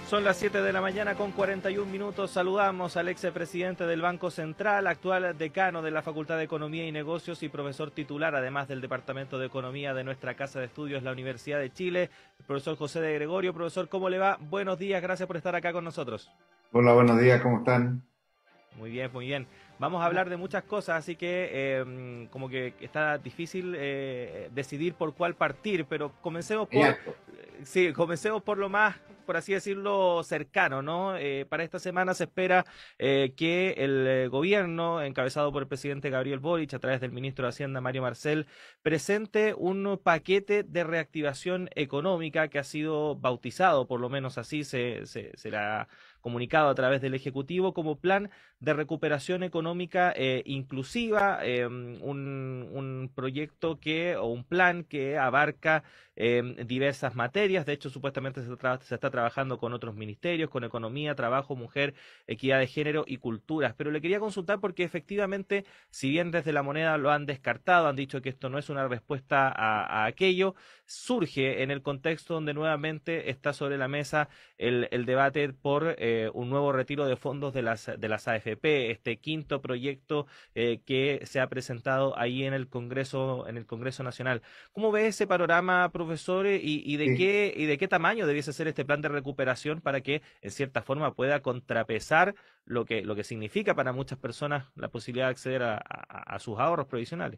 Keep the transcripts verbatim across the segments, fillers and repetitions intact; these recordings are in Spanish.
Son las siete de la mañana con cuarenta y un minutos. Saludamos al expresidente del Banco Central, actual decano de la Facultad de Economía y Negocios y profesor titular, además del Departamento de Economía de nuestra Casa de Estudios, la Universidad de Chile, el profesor José de Gregorio. Profesor, ¿cómo le va? Buenos días, gracias por estar acá con nosotros. Hola, buenos días, ¿cómo están? Muy bien, muy bien. Vamos a hablar de muchas cosas, así que eh, como que está difícil eh, decidir por cuál partir, pero comencemos por, Ya, sí, comencemos por lo más, por así decirlo, cercano, ¿no? Eh, para esta semana se espera eh, que el eh, gobierno, encabezado por el presidente Gabriel Boric, a través del ministro de Hacienda Mario Marcel, presente un paquete de reactivación económica que ha sido bautizado, por lo menos así se, se, se la comunicado a través del Ejecutivo, como plan de recuperación económica eh, inclusiva, eh, un, un proyecto que, o un plan que abarca eh, diversas materias. De hecho, supuestamente se, tra se está trabajando con otros ministerios, con economía, trabajo, mujer, equidad de género y culturas. Pero le quería consultar porque efectivamente, si bien desde la moneda lo han descartado, han dicho que esto no es una respuesta a, a aquello, surge en el contexto donde nuevamente está sobre la mesa el, el debate por eh, un nuevo retiro de fondos de las, de las A F P, este quinto proyecto eh, que se ha presentado ahí en el Congreso, en el Congreso Nacional. ¿Cómo ve ese panorama, profesor, y, y de sí, qué y de qué tamaño debiese ser este plan de recuperación para que, en cierta forma, pueda contrapesar lo que, lo que significa para muchas personas la posibilidad de acceder a, a, a sus ahorros provisionales?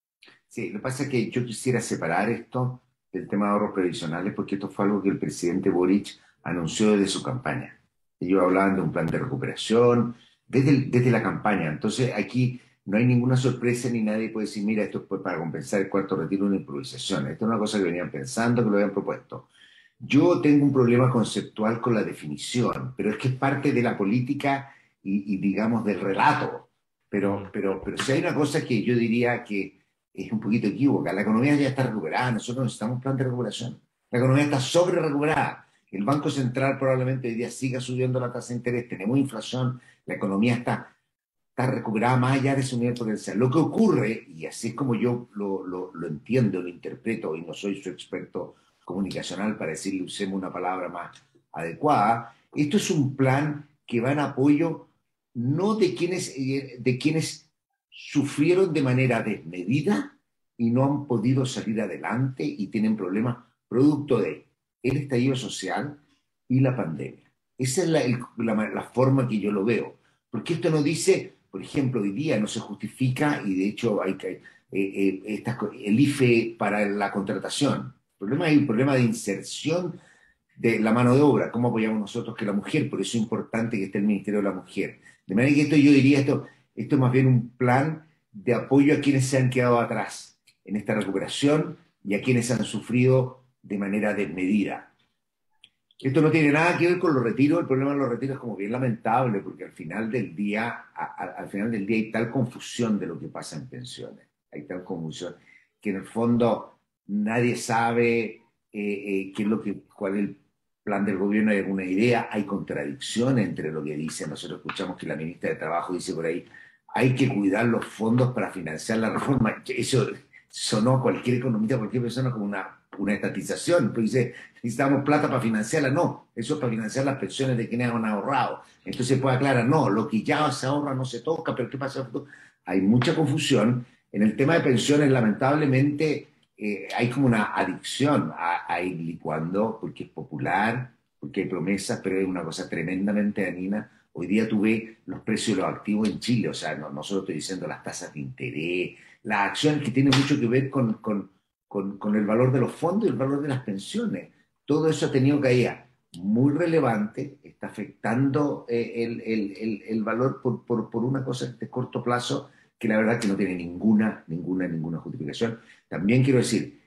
sí, lo que pasa es que yo quisiera separar esto del tema de ahorros previsionales porque esto fue algo que el presidente Boric anunció desde su campaña. Ellos hablaban de un plan de recuperación desde, el- desde la campaña. Entonces aquí no hay ninguna sorpresa ni nadie puede decir, mira, esto es para compensar el cuarto retiro, una improvisación. Esto es una cosa que venían pensando, que lo habían propuesto. Yo tengo un problema conceptual con la definición, pero es que es parte de la política y, y, digamos, del relato. Pero, Ujú. pero, pero si hay una cosa que yo diría que es un poquito equívoca, la economía ya está recuperada, nosotros necesitamos un plan de recuperación. La economía está sobre recuperada. El Banco Central probablemente hoy día siga subiendo la tasa de interés, tenemos inflación, la economía está, está recuperada más allá de su nivel potencial. Lo que ocurre, y así es como yo lo, lo, lo entiendo, lo interpreto, y no soy su experto comunicacional para decirle usemos una palabra más adecuada, esto es un plan que va en apoyo no de quienes, eh, de quienes sufrieron de manera desmedida y no han podido salir adelante y tienen problemas producto de el estallido social y la pandemia. Esa es la, el- la, la forma que yo lo veo. Porque esto no dice, por ejemplo, hoy día no se justifica y de hecho hay que, eh, eh, estas co- el I F E para la contratación. El problema hay un problema de inserción de la mano de obra, cómo apoyamos nosotros que la mujer, por eso es importante que esté el Ministerio de la Mujer. De manera que esto yo diría, esto, esto es más bien un plan de apoyo a quienes se han quedado atrás en esta recuperación y a quienes han sufrido de manera desmedida. Esto no tiene nada que ver con los retiros, el problema de los retiros es como bien lamentable, porque al final del día, a- a- al final del día hay tal confusión de lo que pasa en pensiones, hay tal confusión, que en el fondo nadie sabe eh, eh, qué es lo que, cuál es el plan del gobierno, hay alguna idea, hay contradicciones entre lo que dice, nosotros escuchamos que la ministra de Trabajo dice por ahí, hay que cuidar los fondos para financiar la reforma, eso sonó a cualquier economista, a cualquier persona como una, una estatización, pero dice, necesitamos plata para financiarla. No, eso es para financiar las pensiones de quienes han ahorrado. Entonces puede aclarar, no, lo que ya se ahorra no se toca, pero ¿qué pasa? Hay mucha confusión. En el tema de pensiones, lamentablemente, eh, hay como una adicción a, a ir licuando, porque es popular, porque hay promesas, pero es una cosa tremendamente dañina. Hoy día tú ves los precios de los activos en Chile, o sea, no, no solo estoy diciendo las tasas de interés, las acciones que tienen mucho que ver con, con, con, con el valor de los fondos y el valor de las pensiones. Todo eso ha tenido caída muy relevante, está afectando eh, el, el, el, el, valor por, por, por, una cosa de corto plazo que la verdad que no tiene ninguna, ninguna, ninguna justificación. También quiero decir,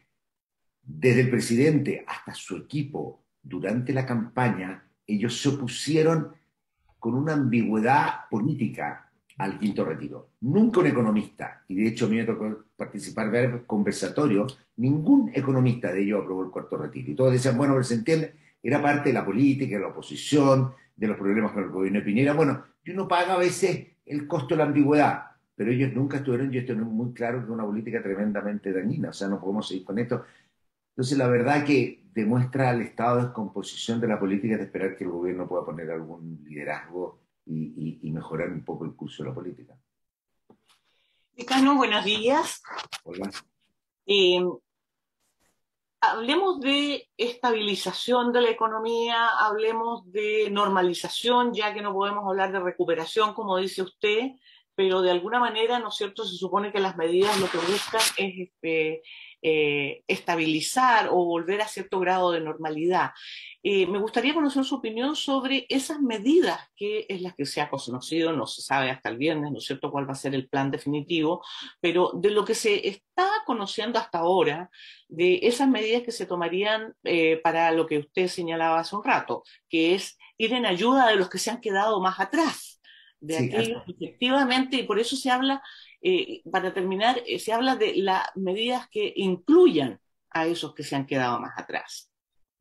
desde el presidente hasta su equipo, durante la campaña, ellos se opusieron con una ambigüedad política al quinto retiro. Nunca un economista, y de hecho a mí me tocó participar en varios conversatorios, ningún economista de ellos aprobó el cuarto retiro. Y todos decían, bueno, pero se entiende, era parte de la política, de la oposición, de los problemas con el gobierno de Piñera. Bueno, y uno paga a veces el costo de la ambigüedad, pero ellos nunca estuvieron, y esto no es muy claro, que es una política tremendamente dañina. O sea, no podemos seguir con esto. Entonces, la verdad que demuestra el estado de descomposición de la política de esperar que el gobierno pueda poner algún liderazgo y, y, y mejorar un poco el curso de la política. Decano, buenos días. Hola. Eh, hablemos de estabilización de la economía, hablemos de normalización, ya que no podemos hablar de recuperación, como dice usted, pero de alguna manera, ¿no es cierto?, se supone que las medidas lo que buscan es este, eh, estabilizar o volver a cierto grado de normalidad. Eh, me gustaría conocer su opinión sobre esas medidas, que es las que se ha conocido, no se sabe hasta el viernes, ¿no es cierto?, cuál va a ser el plan definitivo, pero de lo que se está conociendo hasta ahora, de esas medidas que se tomarían eh, para lo que usted señalaba hace un rato, que es ir en ayuda de los que se han quedado más atrás, de Sí, aquellos que efectivamente, y por eso se habla, eh, para terminar, eh, se habla de las medidas que incluyan a esos que se han quedado más atrás.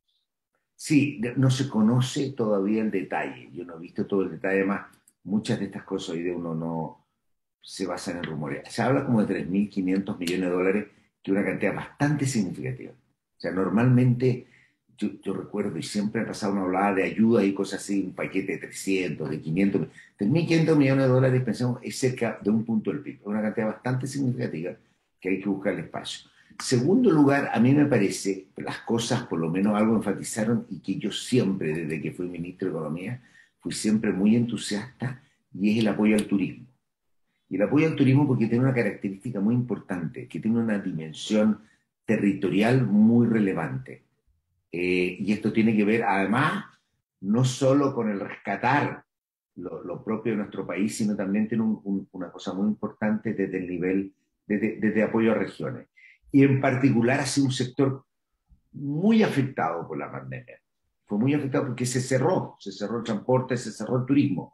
sí, no se conoce todavía el detalle. Yo no he visto todo el detalle, además, muchas de estas cosas hoy de uno no se basan en rumores. Se habla como de tres mil quinientos millones de dólares, que es una cantidad bastante significativa. O sea, normalmente yo, yo recuerdo y siempre ha pasado una hablada de ayuda y cosas así, un paquete de trescientos, de quinientos, tres mil quinientos millones de dólares, pensamos, es cerca de un punto del P I B. Es una cantidad bastante significativa que hay que buscar el espacio. Segundo lugar, a mí me parece, las cosas por lo menos algo enfatizaron y que yo siempre, desde que fui ministro de Economía, fui siempre muy entusiasta, y es el apoyo al turismo. Y el apoyo al turismo porque tiene una característica muy importante, que tiene una dimensión territorial muy relevante. Eh, y esto tiene que ver, además, no solo con el rescatar lo, lo propio de nuestro país, sino también tiene un, un, una cosa muy importante desde el nivel, desde, desde apoyo a regiones. Y en particular ha sido un sector muy afectado por la pandemia. Fue muy afectado porque se cerró, se cerró el transporte, se cerró el turismo.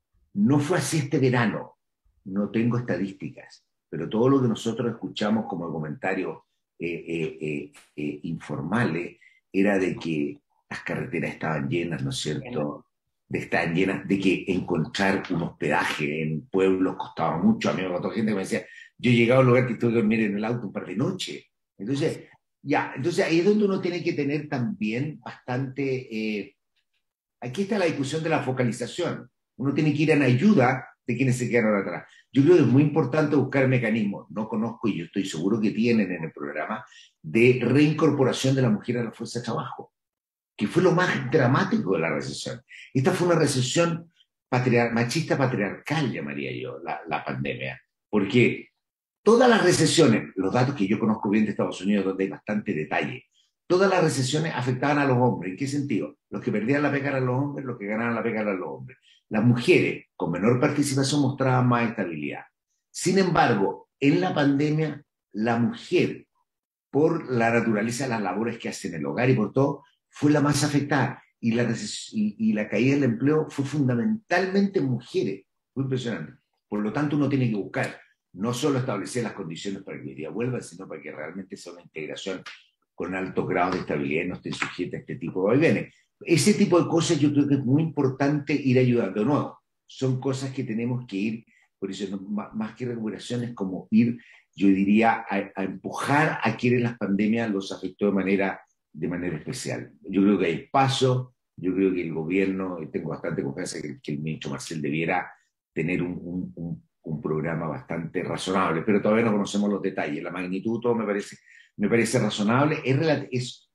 No fue así este verano, no tengo estadísticas, pero todo lo que nosotros escuchamos como comentarios eh, eh, eh, eh, informales era de que las carreteras estaban llenas, ¿no es cierto? De estaban llenas, de que encontrar un hospedaje en pueblos costaba mucho. A mí me contó gente que me decía, yo he llegado a un lugar que tuve que dormir en el auto un par de noches. Entonces, ya, entonces ahí es donde uno tiene que tener también bastante... Eh, aquí está la discusión de la focalización. Uno tiene que ir en ayuda de quienes se quedaron atrás. Yo creo que es muy importante buscar mecanismos, no conozco y yo estoy seguro que tienen en el programa, de reincorporación de la mujer a la fuerza de trabajo, que fue lo más dramático de la recesión. Esta fue una recesión patriar machista patriarcal, llamaría yo, la, la pandemia, porque todas las recesiones, los datos que yo conozco bien de Estados Unidos, donde hay bastante detalle, todas las recesiones afectaban a los hombres. ¿En qué sentido? Los que perdían la pega eran los hombres, los que ganaban la pega eran los hombres. Las mujeres, con menor participación, mostraban más estabilidad. Sin embargo, en la pandemia, la mujer, por la naturaleza de las labores que hace en el hogar y por todo, fue la más afectada. Y la, y, y la caída del empleo fue fundamentalmente en mujeres. Fue impresionante. Por lo tanto, uno tiene que buscar no solo establecer las condiciones para que el día vuelva, sino para que realmente sea una integración con alto grado de estabilidad y no esté sujeta a este tipo de vaivenes. Ese tipo de cosas yo creo que es muy importante ir ayudando. De nuevo, son cosas que tenemos que ir, por eso no, más, más que recuperación es como ir, yo diría, a, a empujar a quienes las pandemias los afectó de manera, de manera especial. Yo creo que hay paso, yo creo que el gobierno, y tengo bastante confianza que, que el ministro Marcel debiera tener un, un, un, un programa bastante razonable, pero todavía no conocemos los detalles. La magnitud, todo me parece, me parece razonable. Es, es,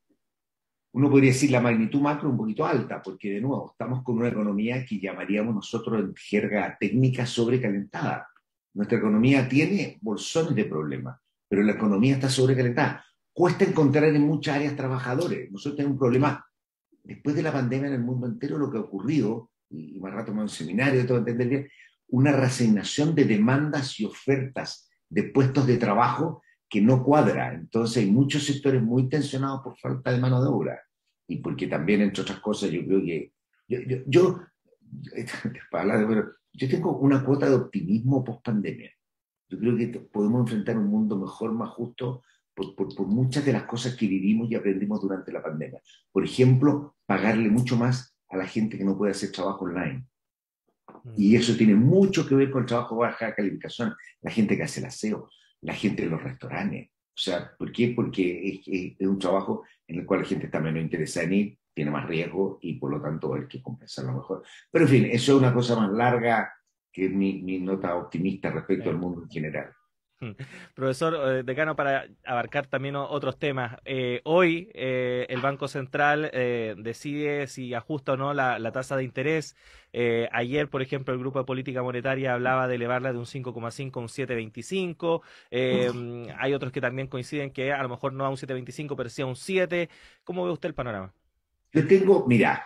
uno podría decir la magnitud macro un poquito alta, porque de nuevo estamos con una economía que llamaríamos nosotros en jerga técnica sobrecalentada. Nuestra economía tiene bolsones de problemas, pero la economía está sobrecalentada. Cuesta encontrar en muchas áreas trabajadores. Nosotros tenemos un problema, después de la pandemia en el mundo entero, lo que ha ocurrido, y más rato más un seminario, todo entender bien, una reasignación de demandas y ofertas de puestos de trabajo que no cuadra. Entonces hay muchos sectores muy tensionados por falta de mano de obra. Y porque también, entre otras cosas, yo creo que... Yo, yo, yo, yo tengo una cuota de optimismo post pandemia. Yo creo que podemos enfrentar un mundo mejor, más justo, por, por, por muchas de las cosas que vivimos y aprendimos durante la pandemia. Por ejemplo, pagarle mucho más a la gente que no puede hacer trabajo online. Y eso tiene mucho que ver con el trabajo de baja calificación, la gente que hace el aseo, la gente de los restaurantes. sea, ¿por qué? Porque es, es, es un trabajo en el cual la gente está menos interesada en ir, tiene más riesgo y por lo tanto hay que compensarlo mejor. Pero en fin, eso es una cosa más larga que mi, mi nota optimista respecto Eh, al mundo en general. Profesor eh, decano, para abarcar también o- otros temas, eh, hoy eh, el Banco Central eh, decide si ajusta o no la, la tasa de interés. Eh, ayer, por ejemplo, el Grupo de Política Monetaria hablaba de elevarla de un cinco coma cinco a un siete coma veinticinco. Eh, hay otros que también coinciden que a lo mejor no a un siete coma veinticinco, pero sí a un siete. ¿Cómo ve usted el panorama? Yo tengo, mira,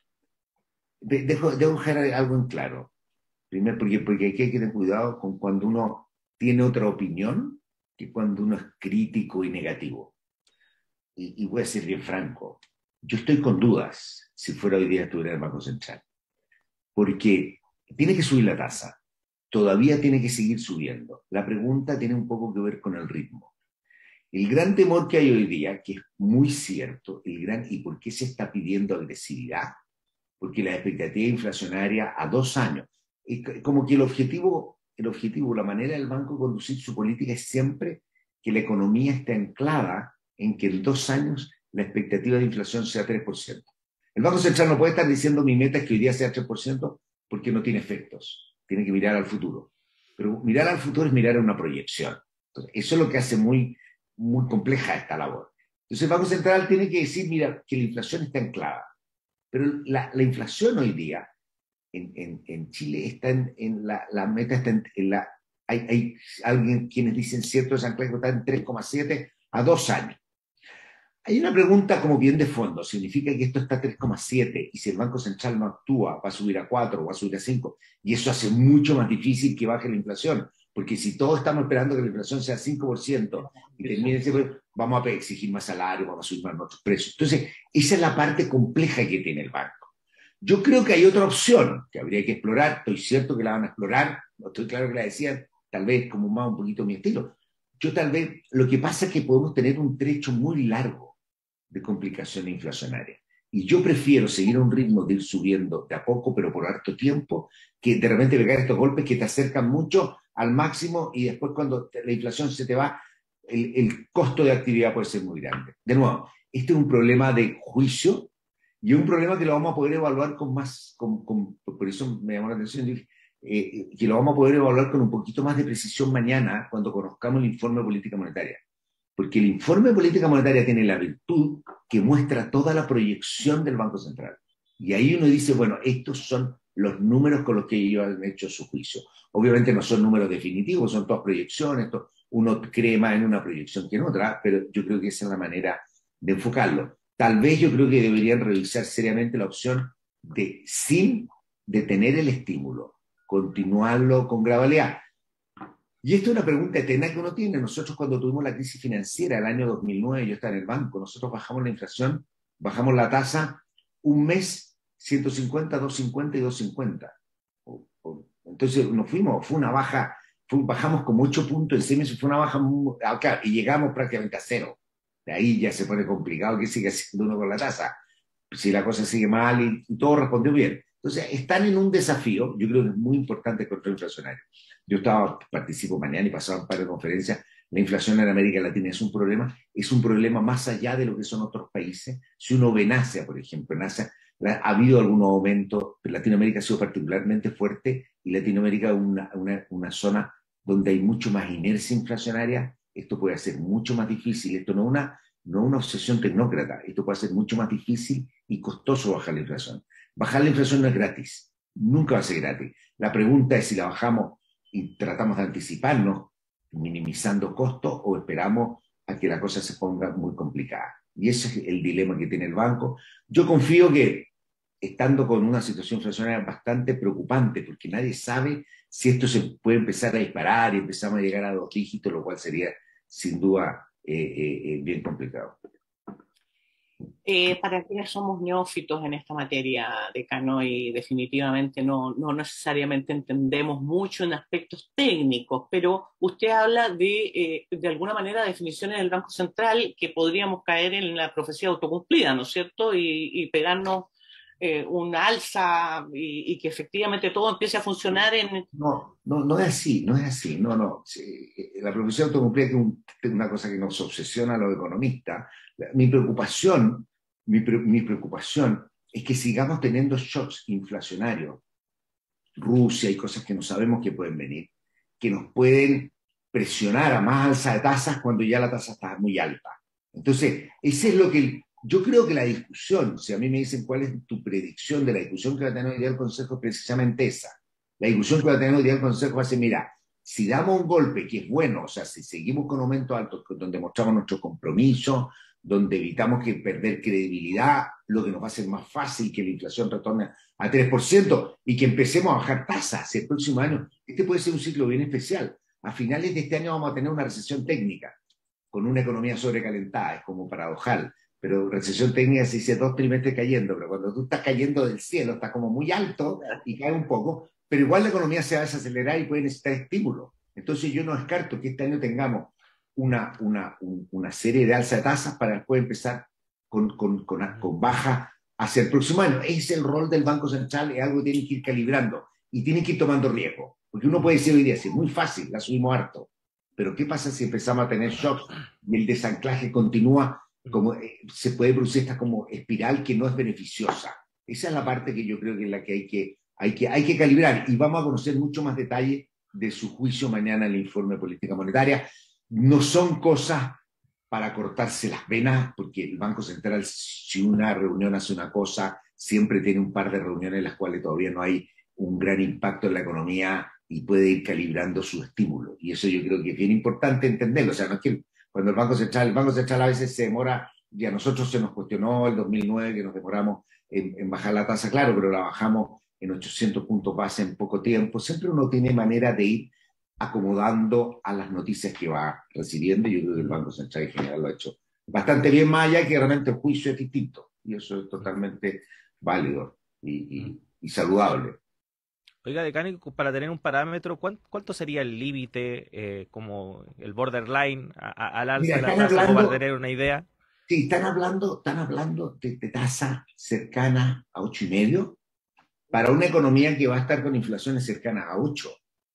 de- dejo, dejo dejar algo en claro. Primero, porque, porque hay que tener cuidado con cuando uno tiene otra opinión que cuando uno es crítico y negativo. Y, y voy a ser bien franco, yo estoy con dudas si fuera hoy día estuviera el Banco Central, porque tiene que subir la tasa, todavía tiene que seguir subiendo. La pregunta tiene un poco que ver con el ritmo. El gran temor que hay hoy día, que es muy cierto, el gran, ¿y por qué se está pidiendo agresividad? Porque la expectativa inflacionaria a dos años, es como que el objetivo, el objetivo, la manera del banco de conducir su política es siempre que la economía esté anclada en que en dos años la expectativa de inflación sea tres por ciento. El Banco Central no puede estar diciendo mi meta es que hoy día sea tres por ciento porque no tiene efectos, tiene que mirar al futuro. Pero mirar al futuro es mirar a una proyección. Entonces, eso es lo que hace muy, muy compleja esta labor. Entonces el Banco Central tiene que decir, mira, que la inflación está anclada. Pero la, la inflación hoy día en, en, en Chile está en, en la, la, meta está en, en la... Hay, hay alguien quienes dicen cierto desanclaje está en tres coma siete a dos años. Hay una pregunta como bien de fondo. ¿Significa que esto está a tres coma siete y si el Banco Central no actúa va a subir a cuatro o va a subir a cinco? Y eso hace mucho más difícil que baje la inflación. Porque si todos estamos esperando que la inflación sea cinco por ciento y termine ese, vamos a exigir más salario, vamos a subir más nuestros precios. Entonces, esa es la parte compleja que tiene el banco. Yo creo que hay otra opción que habría que explorar. Estoy cierto que la van a explorar. No estoy claro que la decían, tal vez como más un poquito mi estilo. Yo tal vez, lo que pasa es que podemos tener un trecho muy largo de complicaciones inflacionarias. Y yo prefiero seguir a un ritmo de ir subiendo de a poco, pero por harto tiempo, que de repente pegar estos golpes que te acercan mucho al máximo y después cuando la inflación se te va, el, el costo de actividad puede ser muy grande. De nuevo, este es un problema de juicio y es un problema que lo vamos a poder evaluar con más, con, con, por eso me llamó la atención, dije, eh, que lo vamos a poder evaluar con un poquito más de precisión mañana cuando conozcamos el informe de política monetaria. Porque el informe de política monetaria tiene la virtud que muestra toda la proyección del Banco Central. Y ahí uno dice, bueno, estos son los números con los que ellos han hecho su juicio. Obviamente no son números definitivos, son todas proyecciones, esto, uno cree más en una proyección que en otra, pero yo creo que esa es la manera de enfocarlo. Tal vez yo creo que deberían revisar seriamente la opción de, sin detener el estímulo, continuarlo con gradualidad. Y esto es una pregunta eterna que uno tiene. Nosotros cuando tuvimos la crisis financiera el año dos mil nueve, yo estaba en el banco, nosotros bajamos la inflación, bajamos la tasa un mes, ciento cincuenta, doscientos cincuenta y doscientos cincuenta. Entonces nos fuimos, fue una baja, fue, bajamos como ocho puntos en seis meses, fue una baja, muy, acá, y llegamos prácticamente a cero. De ahí ya se pone complicado que siga haciendo uno con la tasa. Si la cosa sigue mal y, y todo respondió bien. Entonces, están en un desafío, yo creo que es muy importante el control inflacionario. Yo estaba, participo mañana y pasaba un par de conferencias, la inflación en América Latina es un problema, es un problema más allá de lo que son otros países. Si uno ve en Asia, por ejemplo, en Asia la, ha habido algunos aumentos, pero Latinoamérica ha sido particularmente fuerte y Latinoamérica es una, una, una zona donde hay mucho más inercia inflacionaria. Esto puede ser mucho más difícil, esto no es una, no una obsesión tecnócrata, esto puede ser mucho más difícil y costoso bajar la inflación. Bajar la inflación no es gratis, nunca va a ser gratis. La pregunta es si la bajamos y tratamos de anticiparnos, minimizando costos, o esperamos a que la cosa se ponga muy complicada. Y ese es el dilema que tiene el banco. Yo confío que, estando con una situación inflacionaria bastante preocupante, porque nadie sabe si esto se puede empezar a disparar y empezamos a llegar a dos dígitos, lo cual sería sin duda eh, eh, bien complicado. Eh, para quienes somos neófitos en esta materia, decano, y definitivamente no, no necesariamente entendemos mucho en aspectos técnicos, pero usted habla de, eh, de alguna manera, definiciones del Banco Central que podríamos caer en la profecía autocumplida, ¿no es cierto? Y, y pegarnos eh, un alza y, y que efectivamente todo empiece a funcionar en... No, no, no es así, no es así, no, no. Sí, la profesión autocompleta es un, una cosa que nos obsesiona a los economistas. Mi preocupación, mi, pre, mi preocupación es que sigamos teniendo shocks inflacionarios. Rusia y cosas que no sabemos que pueden venir, que nos pueden presionar a más alza de tasas cuando ya la tasa está muy alta. Entonces, ese es lo que yo creo que la discusión, si a mí me dicen cuál es tu predicción de la discusión que va a tener hoy día el Consejo, es precisamente esa. La discusión que va a tener hoy día el Consejo va a ser, mira, si damos un golpe que es bueno, o sea, si seguimos con aumentos altos, donde mostramos nuestro compromiso, donde evitamos que perder credibilidad, lo que nos va a hacer más fácil que la inflación retorne a tres por ciento y que empecemos a bajar tasas el próximo año, este puede ser un ciclo bien especial. A finales de este año vamos a tener una recesión técnica, con una economía sobrecalentada, es como paradojal, pero recesión técnica se dice dos trimestres cayendo, pero cuando tú estás cayendo del cielo, está como muy alto y cae un poco, pero igual la economía se va a desacelerar y puede necesitar estímulo. Entonces yo no descarto que este año tengamos una, una, un, una serie de alza de tasas para después empezar con, con, con, con baja hacia el próximo año. Es el rol del Banco Central, es algo que tienen que ir calibrando y tienen que ir tomando riesgo. Porque uno puede decir hoy día, es muy fácil, la subimos harto, pero ¿qué pasa si empezamos a tener shocks y el desanclaje continúa? Como, eh, se puede producir esta como espiral que no es beneficiosa. Esa es la parte que yo creo que es la que hay que, hay que, hay que calibrar, y vamos a conocer mucho más detalle de su juicio mañana en el informe de política monetaria. No son cosas para cortarse las venas, porque el Banco Central, si una reunión hace una cosa, siempre tiene un par de reuniones en las cuales todavía no hay un gran impacto en la economía y puede ir calibrando su estímulo. Y eso yo creo que es bien importante entenderlo. O sea, no es que cuando el Banco Central, el Banco Central a veces se demora, y a nosotros se nos cuestionó el dos mil nueve que nos demoramos en, en bajar la tasa, claro, pero la bajamos en ochocientos puntos base en poco tiempo. Siempre uno tiene manera de ir acomodando a las noticias que va recibiendo, y yo creo que el Banco Central en general lo ha hecho bastante bien, más allá que realmente el juicio es distinto, y eso es totalmente válido y, y, y saludable. Oiga, decano, para tener un parámetro, ¿cuánto, cuánto sería el límite, eh, como el borderline a, a, al alza Mira, de la están tasa, como para hablando, tener una idea? sí, están hablando, están hablando de, de tasa cercana a ocho y medio para una economía que va a estar con inflaciones cercanas a ocho.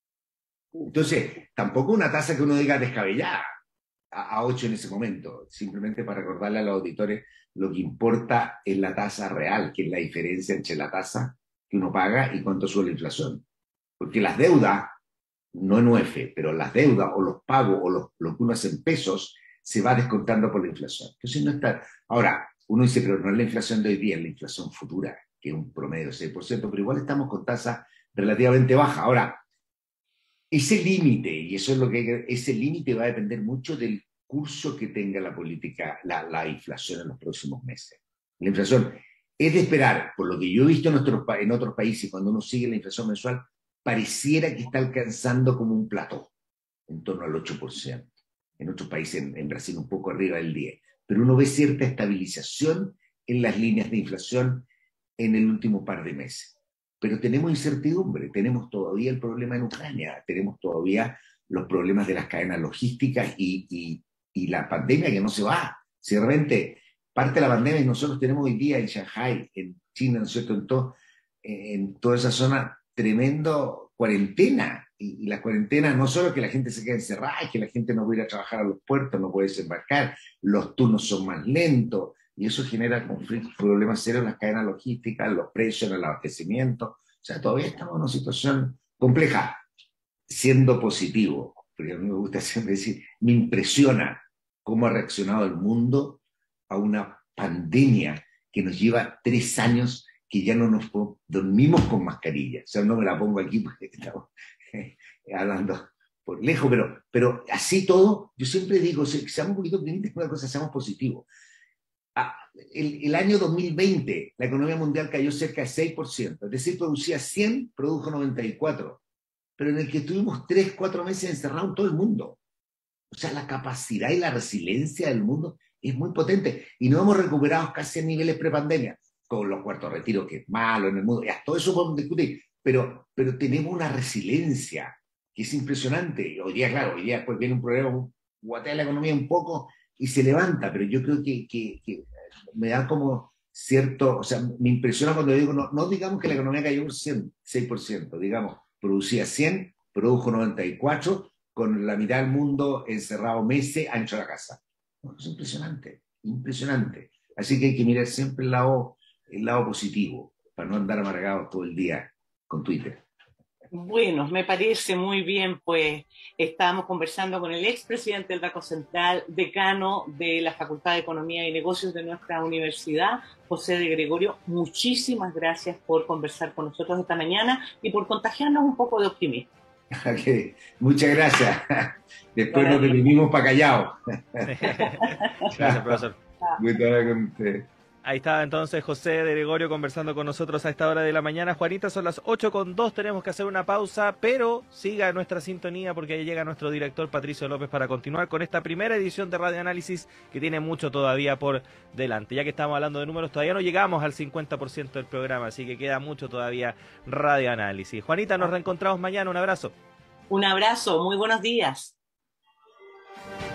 Entonces, tampoco una tasa que uno diga descabellada a, a ocho en ese momento. Simplemente para recordarle a los auditores, lo que importa es la tasa real, que es la diferencia entre la tasa que uno paga y cuánto sube la inflación. Porque las deudas, no en U F, pero las deudas o los pagos o los, lo que uno hace en pesos se va descontando por la inflación. Entonces no está... Ahora, uno dice, pero no es la inflación de hoy día, es la inflación futura, que es un promedio de seis por ciento, pero igual estamos con tasas relativamente bajas. Ahora, ese límite, y eso es lo que hay que, ese límite va a depender mucho del curso que tenga la política, la, la inflación en los próximos meses. La inflación es de esperar, por lo que yo he visto en, nuestros, en otros países, cuando uno sigue la inflación mensual, pareciera que está alcanzando como un plató, en torno al ocho por ciento. En otros países, en, en Brasil, un poco arriba del diez por ciento. Pero uno ve cierta estabilización en las líneas de inflación en el último par de meses. Pero tenemos incertidumbre, tenemos todavía el problema en Ucrania, tenemos todavía los problemas de las cadenas logísticas y, y, y la pandemia que no se va. Si de repente parte de la pandemia y nosotros tenemos hoy día en Shanghai, en China, ¿no es cierto?, en, todo, en toda esa zona, tremendo cuarentena. Y, y la cuarentena no solo que la gente se quede encerrada, es que la gente no puede ir a trabajar a los puertos, no puede desembarcar, los turnos son más lentos, y eso genera conflictos, problemas serios en las cadenas logísticas, los precios, en el abastecimiento. O sea, todavía estamos en una situación compleja, siendo positivo, porque a mí me gusta siempre decir, me impresiona cómo ha reaccionado el mundo a una pandemia que nos lleva tres años que ya no nos dormimos con mascarilla. O sea, no me la pongo aquí porque estamos eh, hablando por lejos, pero, pero así todo, yo siempre digo, seamos un poquito optimistas, una cosa, seamos positivos. Ah, el, el año dos mil veinte, la economía mundial cayó cerca de seis por ciento, es decir, producía cien, produjo noventa y cuatro, pero en el que estuvimos tres, cuatro meses encerrados en todo el mundo. O sea, la capacidad y la resiliencia del mundo es muy potente, y no hemos recuperado casi a niveles prepandemia, con los cuartos retiros, que es malo en el mundo, ya, todo eso podemos discutir, pero, pero tenemos una resiliencia que es impresionante. Hoy día, claro, hoy día después viene un problema, guatea la economía un poco y se levanta, pero yo creo que, que, que me da como cierto, o sea, me impresiona cuando digo, no, no digamos que la economía cayó un seis por ciento, digamos, producía cien, produjo noventa y cuatro, con la mitad del mundo encerrado meses, ancho la casa. No, es impresionante, impresionante. Así que hay que mirar siempre el lado, el lado positivo, para no andar amargados todo el día con Twitter. Bueno, me parece muy bien, pues estábamos conversando con el expresidente del Banco Central, decano de la Facultad de Economía y Negocios de nuestra universidad, José de Gregorio. Muchísimas gracias por conversar con nosotros esta mañana y por contagiarnos un poco de optimismo. Okay. Muchas gracias. Después nos deprimimos para Callao. Gracias, profesor. Muy bien con usted. Ahí estaba entonces José de Gregorio conversando con nosotros a esta hora de la mañana. Juanita, son las ocho con dos, tenemos que hacer una pausa, pero siga nuestra sintonía porque ahí llega nuestro director Patricio López para continuar con esta primera edición de Radio Análisis que tiene mucho todavía por delante. Ya que estamos hablando de números, todavía no llegamos al cincuenta por ciento del programa, así que queda mucho todavía Radio Análisis. Juanita, nos reencontramos mañana, un abrazo. Un abrazo, muy buenos días.